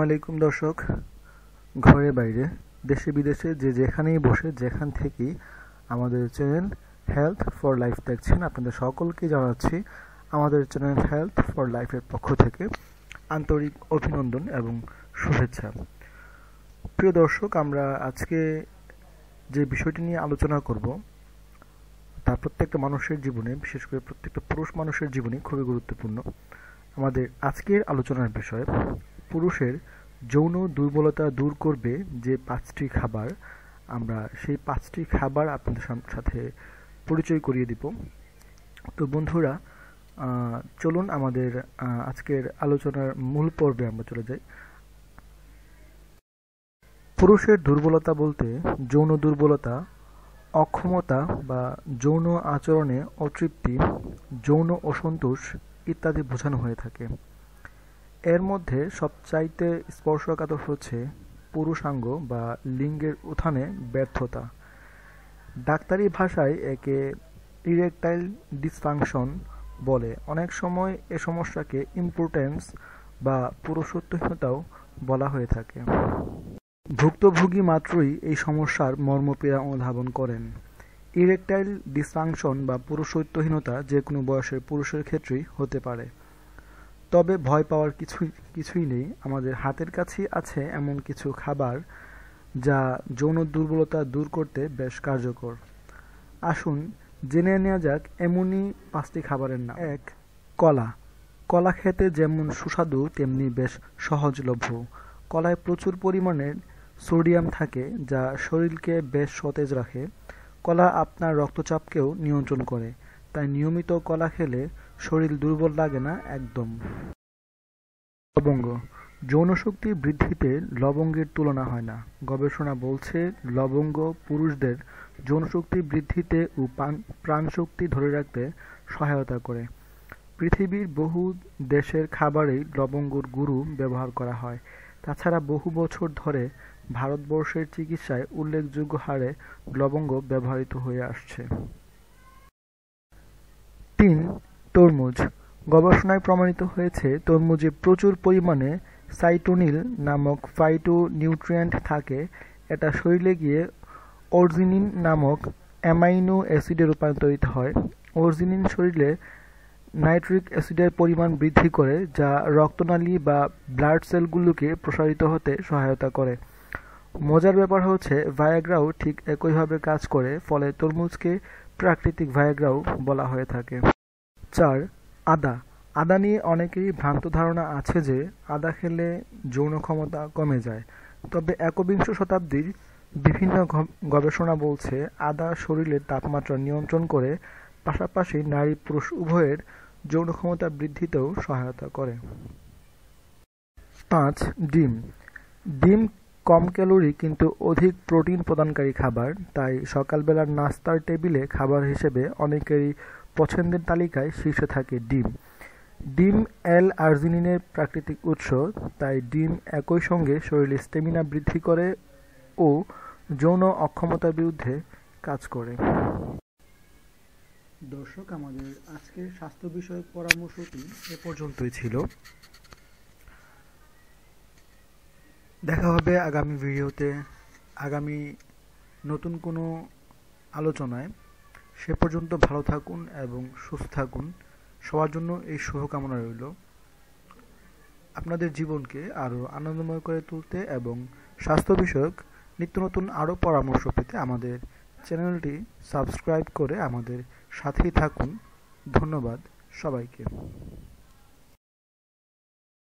আলাইকুম দর্শক, ঘরে বাইরে দেশে বিদেশে যে যেখানেই বসে যেখান থেকেই আমাদের চ্যানেল হেলথ ফর লাইফ দেখছেন, আপনাদের সকলকে জানাচ্ছি আমাদের চ্যানেল হেলথ ফর লাইফের পক্ষ থেকে আন্তরিক অভিনন্দন এবং শুভেচ্ছা। প্রিয় দর্শক, আমরা আজকে যে বিষয়টি নিয়ে আলোচনা করব তা প্রত্যেকটা মানুষের জীবনে, বিশেষ করে প্রত্যেকটা পুরুষ মানুষের জীবনে খুবই গুরুত্বপূর্ণ। আমাদের আজকের আলোচনার বিষয় পুরুষের যৌন দুর্বলতা দূর করবে যে 5টি খাবার, আমরা সেই 5টি খাবার আপনাদের সাথে পরিচয় করিয়ে দিব। তো বন্ধুরা, চলুন আমাদের আজকের আলোচনার মূল পর্বে আমরা চলে যাই। পুরুষের দুর্বলতা বলতে যৌন দুর্বলতা, অক্ষমতা বা যৌন আচরণে অতৃপ্তি, যৌন অসন্তোষ ইত্যাদি বোঝানো হয়ে থাকে। এর মধ্যে সবচাইতে স্পর্শকাতর হচ্ছে পুরুষাঙ্গ বা লিঙ্গের উত্থানে ব্যর্থতা। ডাক্তারি ভাষায় একে ইরেকটাইল ডিসফাংশন বলে। অনেক সময় এ সমস্যাকে ইম্পোর্টেন্স বা পুরুষত্বহীনতাও বলা হয়ে থাকে। ভুক্তভোগী মাত্রই এই সমস্যার মর্মপীড়া অনুধাবন করেন। ইরেকটাইল ডিসফাংশন বা পুরুষত্বহীনতা যে কোনো বয়সের পুরুষের ক্ষেত্রেই হতে পারে। তবে ভয় পাওয়ার কিছুই নেই। আমাদের হাতের কাছেই আছে এমন কিছু খাবার যা যৌন দুর্বলতা দূর করতে বেশ কার্যকর। আসুন জেনে নেওয়া যাক এমনই 5টি খাবারের নাম। 1. কলা। কলা খেতে যেমন সুস্বাদু তেমনি বেশ সহজলভ্য। কলায় প্রচুর পরিমাণের সোডিয়াম থাকে যা শরীরকে বেশ সতেজ রাখে। কলা আপনার রক্তচাপকেও নিয়ন্ত্রণ করে, তাই নিয়মিত কলা খেলে শরীর দুর্বল লাগে না একদম। লবঙ্গ। যৌনশক্তি বৃদ্ধিতে লবঙ্গের তুলনা হয় না। গবেষণা বলছে লবঙ্গ পুরুষদের যৌনশক্তি বৃদ্ধিতে ও প্রাণশক্তি ধরে রাখতে সহায়তা করে। পৃথিবীর বহু দেশের খাবারেই লবঙ্গর গুঁড়ো ব্যবহার করা হয়। তাছাড়া বহু বছর ধরে ভারতবর্ষের চিকিৎসায় উল্লেখযোগ্য হারে লবঙ্গ ব্যবহৃত হয়ে আসছে। 3. তরমুজ। গবেষণায় প্রমাণিত হয়েছে তরমুজে প্রচুর পরিমাণে সাইটোনিল নামক ফাইটোনিউট্রিয়েন্ট থাকে। এটা শরীরে গিয়ে অর্জিনিন নামক অ্যামাইনো অ্যাসিডে রূপান্তরিত হয়। অর্জিনিন শরীরে নাইট্রিক অ্যাসিডের পরিমাণ বৃদ্ধি করে, যা রক্তনালী বা ব্লাড সেলগুলোকে প্রসারিত হতে সহায়তা করে। মজার ব্যাপার হচ্ছে ভায়াগ্রাও ঠিক একইভাবে কাজ করে, ফলে তরমুজকে প্রাকৃতিক ভায়াগ্রাও বলা হয়ে থাকে। 4. আদা। আদা নিয়ে অনেকেরই ভ্রান্ত ধারণা আছে যে আদা খেলে যৌন ক্ষমতা কমে যায়। তবে একবিংশ শতাব্দীর বিভিন্ন গবেষণা বলছে আদা শরীরের তাপমাত্রা নিয়ন্ত্রণ করে, পাশাপাশি নারী পুরুষ উভয়ের যৌন ক্ষমতা বৃদ্ধিতেও সহায়তা করে। 5. ডিম। ডিম কম ক্যালোরি কিন্তু অধিক প্রোটিন প্রদানকারী খাবার, তাই সকালবেলার নাস্তার টেবিলে খাবার হিসেবে অনেকেরই পছন্দের তালিকায় শীর্ষে থাকে ডিম। ডিম অ্যাল-আর্জিনিনের প্রাকৃতিক উৎস, তাই ডিম একই সঙ্গে শরীরে স্ট্যামিনা বৃদ্ধি করে ও যৌন অক্ষমতার বিরুদ্ধে কাজ করে। দর্শক, আমাদের আজকের স্বাস্থ্য বিষয়ক পরামর্শটি এ পর্যন্তই ছিল। দেখা হবে আগামী ভিডিওতে, আগামী নতুন কোনো আলোচনায়। সে পর্যন্ত ভালো থাকুন এবং সুস্থ থাকুন। সবার জন্য এই শুভকামনা রইল। আপনাদের জীবনকে আরও আনন্দময় করে তুলতে এবং স্বাস্থ্য বিষয়ক নিত্য নতুন আরও পরামর্শ পেতে আমাদের চ্যানেলটি সাবস্ক্রাইব করে আমাদের সাথেই থাকুন। ধন্যবাদ সবাইকে।